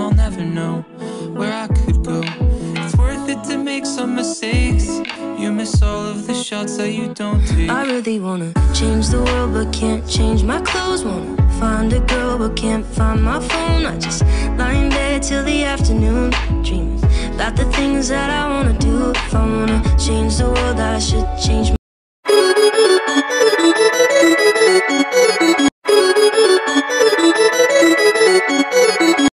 I'll never know where I could go. It's worth it to make some mistakes. You miss all of the shots that you don't take. I really wanna change the world but can't change my clothes. Wanna find a girl but can't find my phone. I just lie in bed till the afternoon, dreaming about the things that I wanna do. If I wanna change the world, I should change